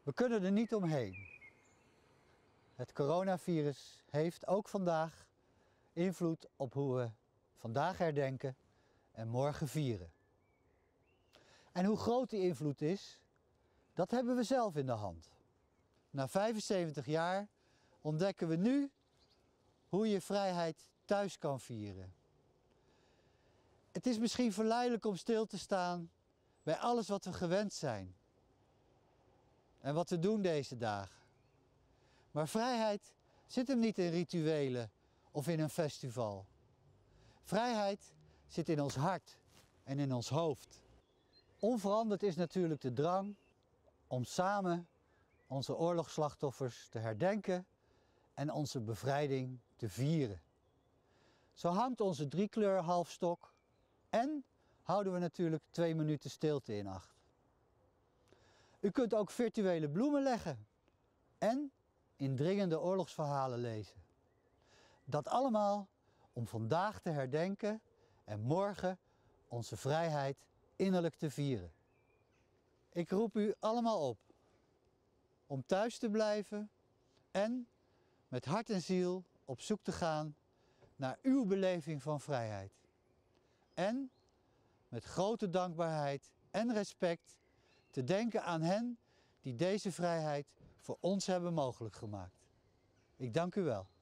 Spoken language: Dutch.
We kunnen er niet omheen. Het coronavirus heeft ook vandaag invloed op hoe we vandaag herdenken en morgen vieren. En hoe groot die invloed is, dat hebben we zelf in de hand. Na 75 jaar ontdekken we nu hoe je vrijheid thuis kan vieren. Het is misschien verleidelijk om stil te staan bij alles wat we gewend zijn en wat we doen deze dagen. Maar vrijheid zit hem niet in rituelen of in een festival. Vrijheid zit in ons hart en in ons hoofd. Onveranderd is natuurlijk de drang om samen onze oorlogsslachtoffers te herdenken en onze bevrijding te vieren. Zo hangt onze driekleur halfstok en houden we natuurlijk 2 minuten stilte in acht. U kunt ook virtuele bloemen leggen en indringende oorlogsverhalen lezen. Dat allemaal om vandaag te herdenken en morgen onze vrijheid innerlijk te vieren. Ik roep u allemaal op om thuis te blijven en met hart en ziel op zoek te gaan naar uw beleving van vrijheid. En met grote dankbaarheid en respect te denken aan hen die deze vrijheid voor ons hebben mogelijk gemaakt. Ik dank u wel.